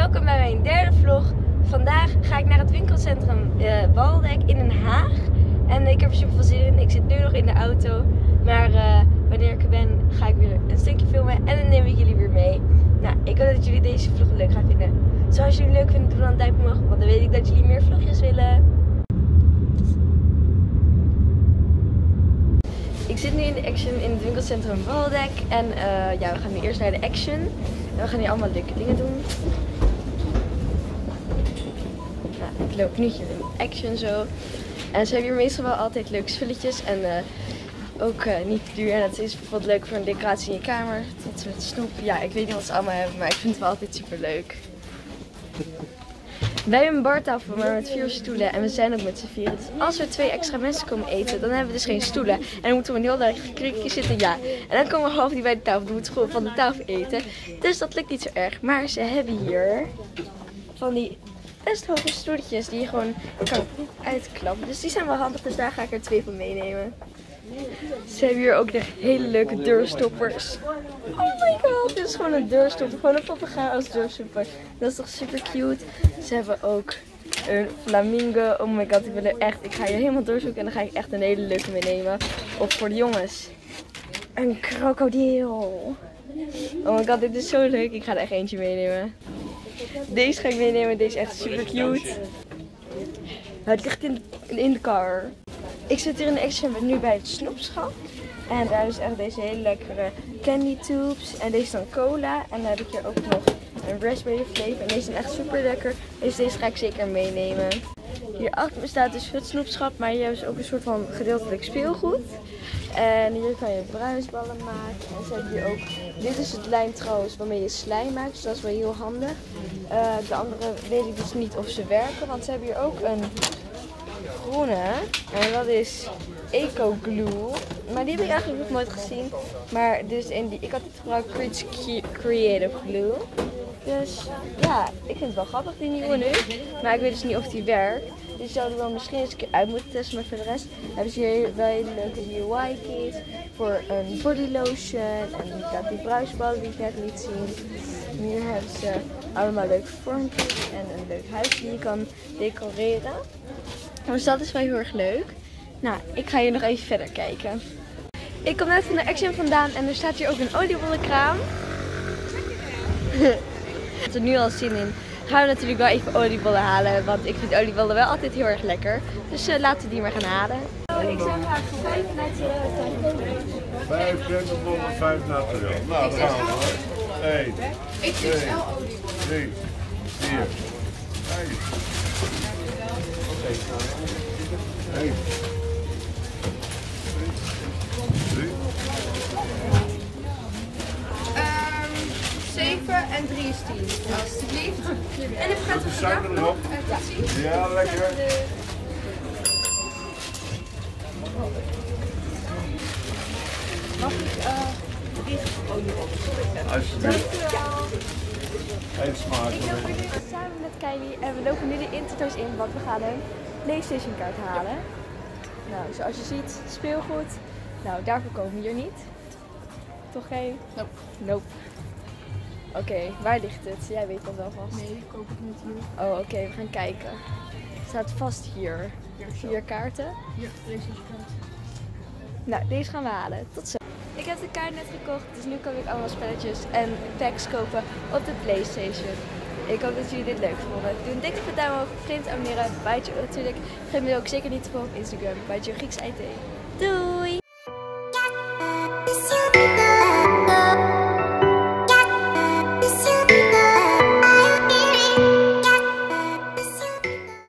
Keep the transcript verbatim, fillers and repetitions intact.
welkom bij mijn derde vlog. Vandaag ga ik naar het winkelcentrum uh, Waldeck in Den Haag. En ik heb er super veel zin in. Ik zit nu nog in de auto. Maar uh, wanneer ik er ben, ga ik weer een stukje filmen. En dan neem ik jullie weer mee. Nou, ik hoop dat jullie deze vlog leuk gaan vinden. Zoals jullie leuk vinden, doe dan een duimpje omhoog. Want dan weet ik dat jullie meer vlogjes willen. Ik zit nu in de Action in het winkelcentrum Waldeck. En uh, ja, we gaan nu eerst naar de Action. En we gaan hier allemaal leuke dingen doen. Nou, ik loop nu hier in de Action zo. En ze hebben hier meestal wel altijd leuke spulletjes. En uh, ook uh, niet te duur. En het is bijvoorbeeld leuk voor een decoratie in je kamer. Tot met snoep. Ja, ik weet niet wat ze allemaal hebben. Maar ik vind het wel altijd super leuk. Wij hebben een bartafel, maar met vier stoelen en we zijn ook met z'n vieren. Dus als er twee extra mensen komen eten, dan hebben we dus geen stoelen. En dan moeten we een heel dag krikje zitten, ja. En dan komen we half niet bij de tafel, dan moeten we gewoon van de tafel eten. Dus dat lukt niet zo erg. Maar ze hebben hier van die best hoge stoeltjes die je gewoon kan uitklappen. Dus die zijn wel handig, dus daar ga ik er twee van meenemen. Ze hebben hier ook de hele leuke deurstoppers. Oh my god, dit is gewoon een deurstopper. Gewoon een papegaai als deurstopper. Dat is toch super cute. Ze hebben ook een flamingo. Oh my god, ik wil er echt. Ik ga hier helemaal doorzoeken en dan ga ik echt een hele leuke meenemen. Of voor de jongens. Een krokodil. Oh my god, dit is zo leuk. Ik ga er echt eentje meenemen. Deze ga ik meenemen. Deze is echt super cute. Het ligt in de, in de car. Ik zit hier in de Action nu bij het snoepschap. En daar is echt deze hele lekkere candy tubes. En deze is dan cola. En dan heb ik hier ook nog een raspberry flavor. En deze zijn echt super lekker. Dus deze ga ik zeker meenemen. Hier achter me staat dus het snoepschap. Maar hier hebben ze ook een soort van gedeeltelijk speelgoed. En hier kan je bruisballen maken. En ze hebben hier ook, dit is het lijm trouwens waarmee je slijm maakt. Dus dat is wel heel handig. Uh, de andere weet ik dus niet of ze werken. Want ze hebben hier ook een groene. En dat is Eco Glue. Maar die heb ik eigenlijk nog nooit gezien. Maar dus in die, ik had het gebruikt Creative Glue. Dus ja, ik vind het wel grappig die nieuwe nu. Maar ik weet dus niet of die werkt. Dus ik zou er wel misschien eens een keer uit moeten testen. Maar voor de rest hebben ze hier wel hele leuke D I Y-kit. Voor een body lotion. En dat die bruisballen die ik net liet zien. En hier hebben ze allemaal leuke vormpjes. En een leuk huis die je kan decoreren. Dus dat is wel heel erg leuk. Nou, ik ga hier nog even verder kijken. Ik kom net van de Action vandaan en er staat hier ook een oliebollenkraam. Ik heb er nu al zin in. Gaan we natuurlijk wel even oliebollen halen, want ik vind oliebollen wel altijd heel erg lekker. Dus uh, laten we die maar gaan halen. Oh, ik zou graag voor vijf naturel. Vijf krentenbollen, vijf naturel. Nou, dan gaan we. Eén, twee, drie, vier, vijf. Eén, drie. zeven en drie is tien. Alsjeblieft. En even gaat de suiker erop. Ja, lekker. Mag ik uh, drie oliebollen? Alsjeblieft. Eén smaak. Ik loop nu samen met Kylie en we lopen nu de Intertoys in, want we gaan een PlayStation kaart halen. Nou, zoals je ziet, speelgoed. Nou, daarvoor komen we hier niet. Toch geen? Nope. Nope. Oké, okay, waar ligt het? Jij weet dat wel vast. Nee, ik koop het niet hier. Oh, oké, okay, we gaan kijken. Het staat vast hier. Vier kaarten. Hier, PlayStation kaart. Nou, deze gaan we halen. Tot zo. Ik heb de kaart net gekocht, dus nu kan ik allemaal spelletjes en packs kopen op de PlayStation. Ik hoop dat jullie dit leuk vonden. Doe een dikke duim omhoog, vergeet te abonneren. Bijtje natuurlijk. Vergeet me ook zeker niet te volgen op Instagram. Bijtje Grieks I T. Doei!